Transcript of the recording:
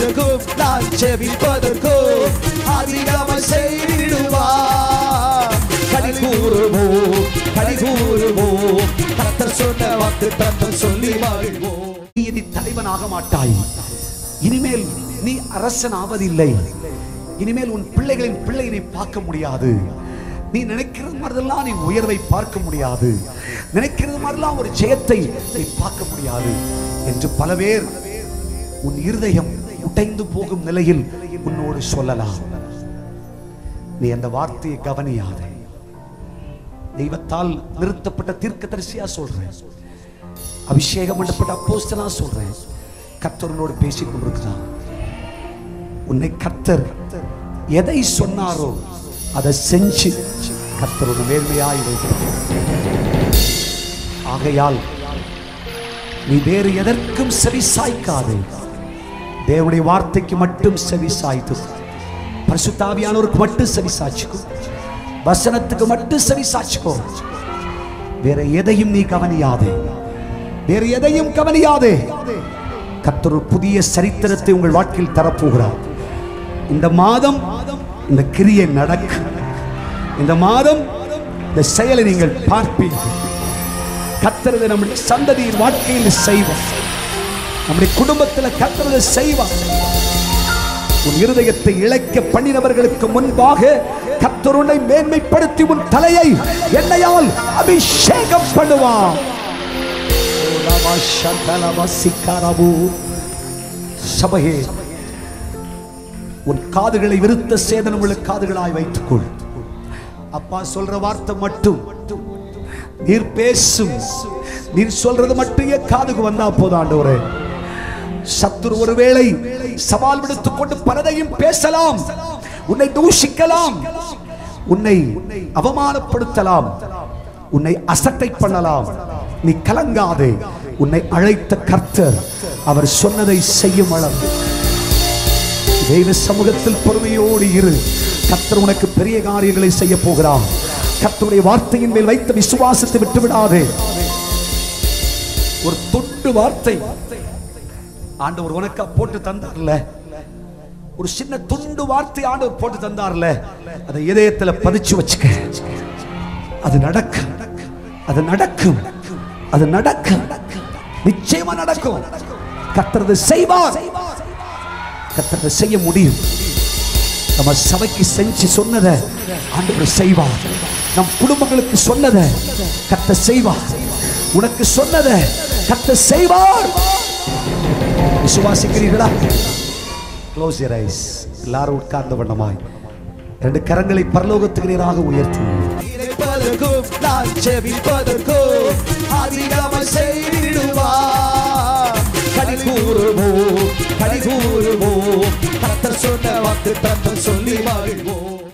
நினைப்பதற்கும் நான் செபிப்பதற்கும் அதிகமாய் செய்திடுவார். கடி கூறுவோம் கர்த்தர் சொன்ன வாக்குத்தத்தம் சொல்லி மகிழ்வோம். நீ இனி தலைவனாக மாட்டாய். இனிமேல் நீ அரசன் ஆவதில்லை. இனிமேல் உன் பிள்ளைகளின் பிள்ளையை பார்க்க முடியாது. நீ நினைக்கிறது மாதிரிலாம் நீ உயர்வை பார்க்க முடியாது. நினைக்கிறது மாதிரிலாம் ஒரு ஜெயத்தை நீ பார்க்க முடியாது என்று பல பேர் உன் இருதயம் உடைந்து போகும் நிலையில் உன்னோடு சொல்லலாம். நீ அந்த வார்த்தையை கவனியாதே. தெய்வத்தால் நிறுத்தப்பட்ட தீர்க்கதரிசியா சொல்றேன், அபிஷேகம் பண்ணப்பட்ட அப்போஸ்தலனா சொல்றேன், கர்த்தரோடு பேசிக் கொண்டிருக்கிறார். உன்னை கர்த்தர் எதை சொன்னாரோ அதை செஞ்சு கர்த்தரோட மேன்மையாய் வைக்கிறார். ஆகையால் நீ வேறு எதற்கும் செவி சாய்க்காதே. தேவனுடைய வார்த்தைக்கு மட்டும் செவி சாய்த்து, பரிசுத்த ஆவியானவருக்கு மட்டும் செவி சாய்ச்சுக்கோ, வசனத்துக்கு மட்டும் செவி சாய்ச்சுக்கோ. வேற எதையும் நீ கவனியாதே, வேற எதையும் கவனியாதே. கர்த்தர் ஒரு புதிய சரித்திரத்தை உங்கள் வாழ்க்கையில் தரப்போகிறார். இந்த மாதம் இந்த கிரியை நடக்கும். இந்த மாதம் இந்த செயலை நீங்கள் பார்ப்பீர்கள். கர்த்தர் நம்முடைய சந்ததியின் வாழ்க்கையில் செய்வார். நம்முடைய குடும்பத்தில் கர்த்தர் செய்வார். உன் இருதயத்தை இழைக்க பண்ணினவர்களுக்கு முன்பாக கர்த்தர் உன்னை மேன்மைப்படுத்தி உன் தலையை எண்ணெயால் அபிஷேகம் பண்ணுவார். சபையே, உன் காதுகளை விருத்த சேதனம் உள்ள காதுகளாய் வைத்துக்கொள். அப்பா சொல்ற வார்த்தை மட்டும் நீர் பேசும், நீர் சொல்றது மட்டும் காதுக்கு வந்தா போதும் ஆண்டவரே. சத்துரு ஒருவேளை சவால் விடுத்துக் கொண்டு பலதையும் பேசலாம், உன்னை தூஷிக்கலாம், உன்னை அவமானப்படுத்தலாம், உன்னை அசட்டை பண்ணலாம். நீ கலங்காதே. உன்னை அழைத்த கர்த்தர் அவர் சொன்னதை செய்யும் அளவு தெய்வ சமூகத்தில் பொறுமையோடு இரு. கர்த்தர் உனக்கு பெரிய காரியங்களை செய்ய போகிறார். கர்த்தருடைய வார்த்தையின் மேல் வைத்த விசுவாசத்தை விட்டு விடாதே. ஒரு தொட்டு வார்த்தை ஆண்டவர் உனக்கு போட்டு தந்தார்ல, ஒரு சின்ன துண்டு வார்த்தை ஆண்டவர் போட்டு தந்தார்ல, அதை இதயத்துல பதிச்சு வச்சுக்க. அது நடக்கும், அது நடக்கும், அது நடக்கும், நிச்சயமா நடக்கும். கர்த்தர் செய்வார், கர்த்தர் செய்ய முடியும். நம்ம சபைக்கு செஞ்சு சொன்னதை ஆண்டவர் செய்வார். நம் குடும்பங்களுக்கு சொன்னதை கர்த்தர் செய்வார். உனக்கு சொன்னதை கர்த்தர் செய்வார். விசுவாசிக்கிறீர்களா? Close your eyes. எல்லாரும் உட்கார்ந்த வண்ணமாய் இரண்டு கரங்களை பரலோகத்துக்கு நேராக உயர்த்தி, நான் செபிப்பதற்கும் அதிகமாய் செய்திடுவார். கடி கூறுவோம் கர்த்தர் சொன்ன வாக்குத்தத்தம் சொல்லி மகிழ்வோம்.